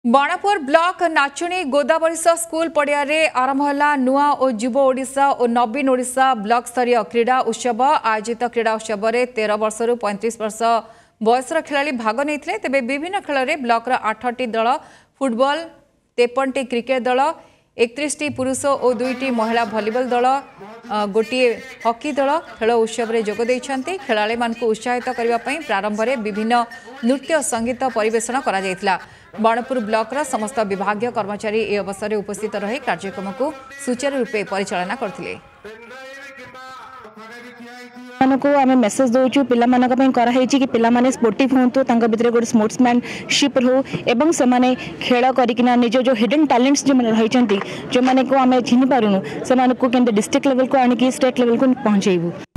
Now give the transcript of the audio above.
बाणापुर block नाचुणी Godavarish school पड़िया आरंभ है नुआ और युव ओडिशा और नवीन ओडिशा ब्लॉक स्तरीय क्रीड़ा उत्सव। आयोजित क्रीड़ा उत्सव में 13 वर्ष रु 35 वर्ष बयसर खेलाड़ी भाग नहीं तेज विभिन्न खेल में ब्लॉकर 8टी दल फुटबॉल 53टी क्रिकेट दल 31टी पुरुष और 2टी महिला भलीबॉल दल गोटे हॉकी दल खेल उत्सव में जोग देइछन्ति। खेलाड़ी मानकु उत्साहित करने प्रारंभ में विभिन्न नृत्य संगीत परिवेषण करा बाणपुर ब्लॉक समस्त विभागीय कर्मचारी ए अवसर में उपस्थित रही कार्यक्रम को सुचारू रूपे परिचालना करथिले। आम मेसेज दौचु पिला कि पिलामाने स्पोर्टिव हूँ भितर गोटे स्पोर्ट्समैनशिप हो एवं से खेल करना निज जो हिडन टैलेंट्स जो रही जो मैंने को आम चिन्ह पारूँ से डिस्ट्रिक्ट लेवल को आनिक स्टेट लेवल को पहुँचेबू।